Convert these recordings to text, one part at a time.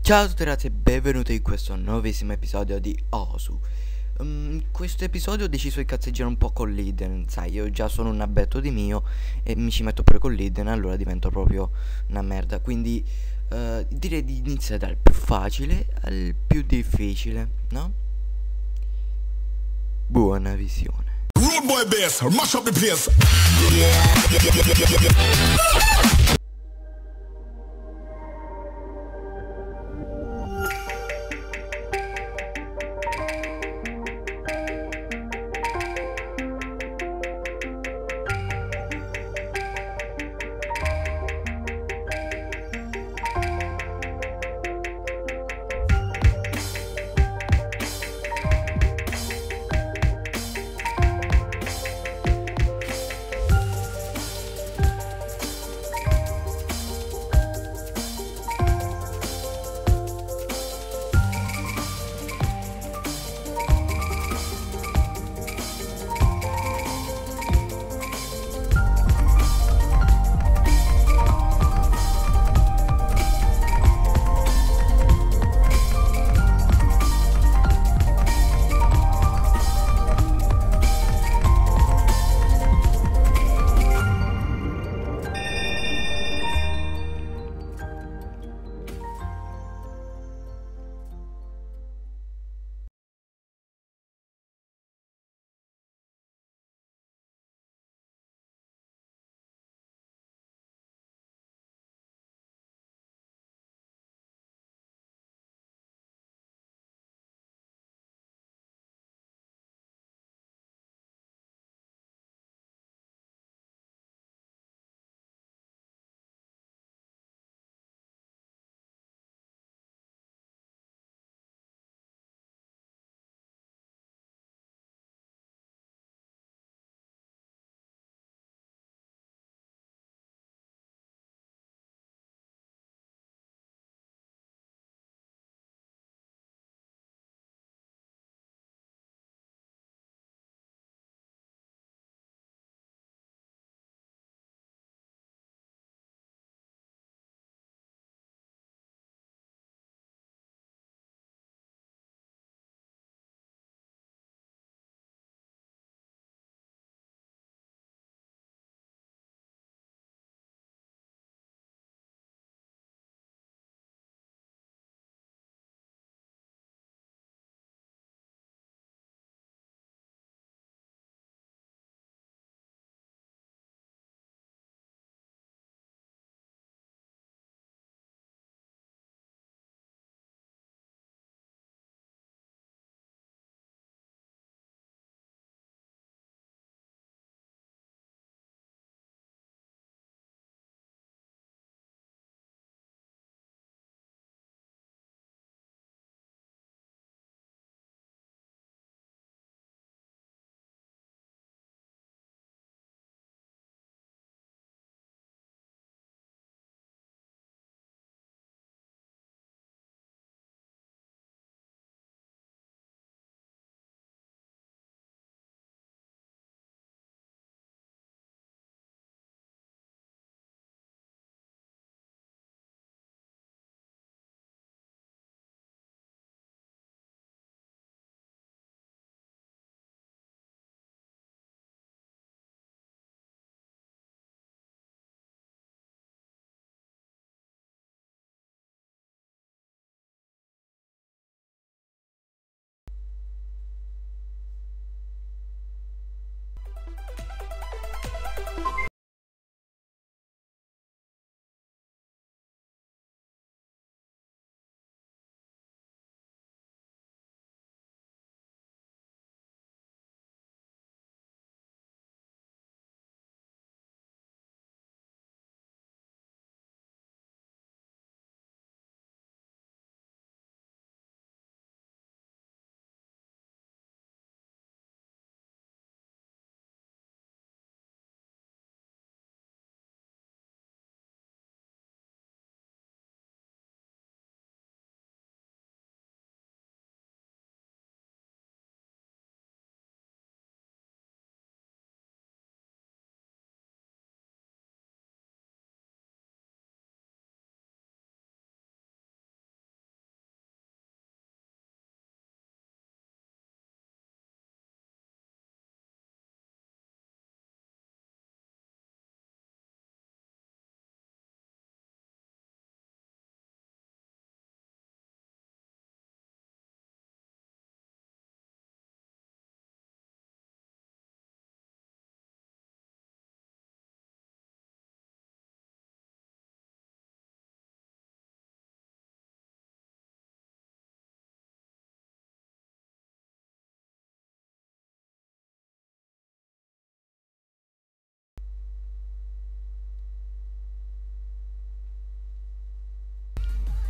Ciao a tutti ragazzi e benvenuti in questo nuovissimo episodio di Osu. In questo episodio ho deciso di cazzeggiare un po' con l'Iden. Sai, io già sono un abbetto di mio e mi ci metto pure con l'Iden, allora divento proprio una merda. Quindi direi di iniziare dal più facile al più difficile, no? Buona visione. Road boy bass, mash up the place.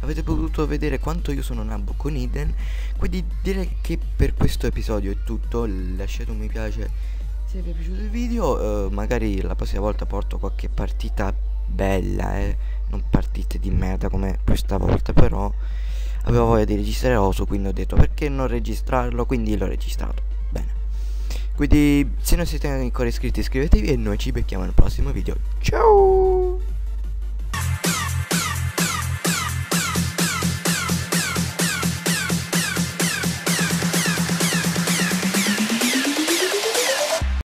avete potuto vedere quanto io sono nabbo con Eden. Quindi direi che per questo episodio è tutto. Lasciate un mi piace se vi è piaciuto il video. Magari la prossima volta porto qualche partita bella, non partite di merda come questa volta, però avevo voglia di registrare Osu, quindi ho detto perché non registrarlo, quindi l'ho registrato. Bene, quindi se non siete ancora iscritti iscrivetevi e noi ci becchiamo nel prossimo video. Ciao!